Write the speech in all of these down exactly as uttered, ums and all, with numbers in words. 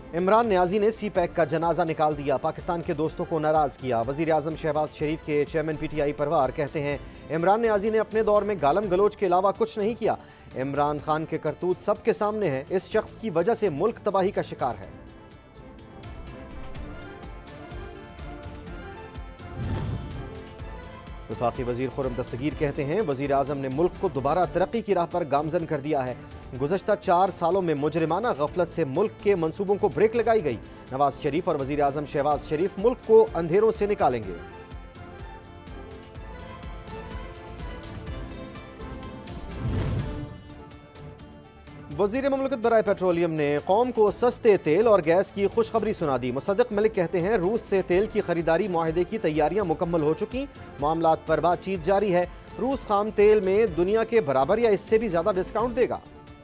इमरान नियाजी ने सी पैक का जनाजा निकाल दिया, पाकिस्तान के दोस्तों को नाराज किया। वजीर आजम शहबाज शरीफ के चेयरमैन पी टी आई परवार कहते हैं इमरान नियाजी ने अपने दौर में गालम गलोच के अलावा कुछ नहीं किया। इमरान खान के करतूत सबके सामने है, इस शख्स की वजह से मुल्क तबाही का शिकार है। वफाकी वजीर खुर्रम दस्तगीर कहते हैं वजीर आजम ने मुल्क को दोबारा तरक्की की राह पर गामजन कर दिया है। गुज़श्ता चार सालों में मुजरिमाना गफलत से मुल्क के मंसूबों को ब्रेक लगाई गई। नवाज शरीफ और वजीर आजम शहबाज शरीफ मुल्क को अंधेरों से निकालेंगे। वजीर ममलकत बराए पेट्रोलियम ने कौम को सस्ते तेल और गैस की खुशखबरी सुना दी। मुसद्दिक मलिक कहते हैं रूस से तेल की खरीदारी मुआहदे की तैयारियां मुकम्मल हो चुकी, मामलात पर बातचीत जारी है। रूस खाम तेल में दुनिया के बराबर या इससे भी ज्यादा डिस्काउंट देगा।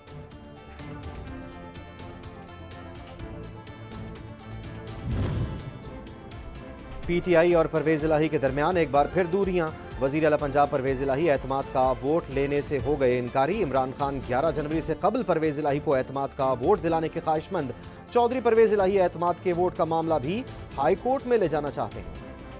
पीटीआई और परवेज इलाही के दरमियान एक बार फिर दूरियां। वजीर आला पंजाब परवेज इलाही एतमाद का वोट लेने से हो गए इनकारी। इमरान खान ग्यारह जनवरी से कबल परवेज इलाही को एतमाद का वोट दिलाने के ख्वाहिशमंद। चौधरी परवेज इलाही एतमाद के वोट का मामला भी हाई कोर्ट में ले जाना चाहते हैं।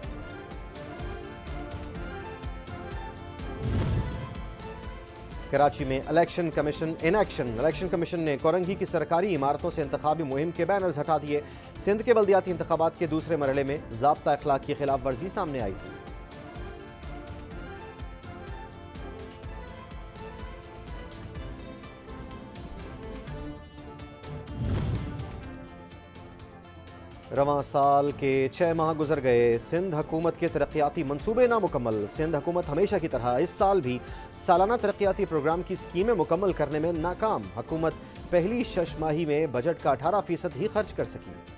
कराची में election commission in action. Election commission ने कोरंगी की सरकारी इमारतों से इंतखाबी मुहिम के बैनर्स हटा दिए। सिंध के बल्दियाती इंतखाबात के दूसरे मरहले में ज़ाब्ता अखलाक की खिलाफ वर्जी सामने आई थी। रवां साल के छह माह गुजर गए, सिंध हुकूमत के तरक्याती मंसूबे नामुकम्मल। सिंध हुकूमत हमेशा की तरह इस साल भी सालाना तरक्याती प्रोग्राम की स्कीमें मुकम्मल करने में नाकाम। हुकूमत पहली शश माही में बजट का अठारह फीसद ही खर्च कर सकी।